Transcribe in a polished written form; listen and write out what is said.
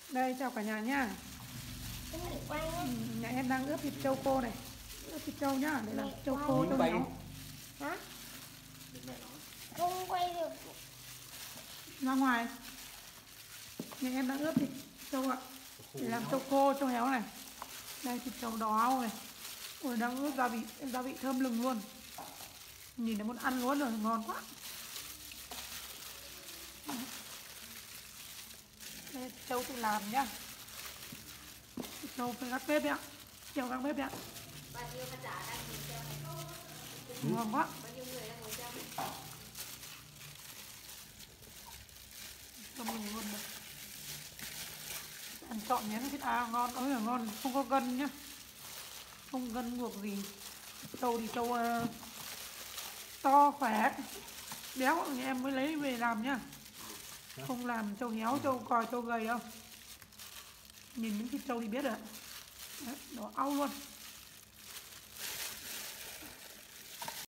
Đây chào cả nhà nhá. Nhà em đang ướp thịt trâu khô này. Ướp thịt trâu nhá, để làm trâu khô trâu nhéo. Hả? Không quay được. Ra ngoài. Nhà em đang ướp thịt trâu ạ. Để làm trâu khô trâu héo này. Đây thịt trâu đỏ này. Ôi đang ướp gia vị thơm lừng luôn. Nhìn thấy muốn ăn luôn rồi, ngon quá. Đây, trâu tự làm nhá. Trâu phải gác bếp ạ. Treo gác bếp ạ. Bao nhiêu khán giả đang ngồi xem này? Ngon quá. Bao nhiêu người đang ngồi xem? Thơm lừng luôn đấy. Ăn trọn miếng thịt ngon, ơi là ngon, không có gân nhá. Không gân luộc gì. Trâu thì trâu to khỏe, béo thì em mới lấy về làm nhá. Không làm trâu héo, trâu còi, trâu gầy đâu. Nhìn những thịt trâu thì biết rồi. Đấy, đỏ au luôn.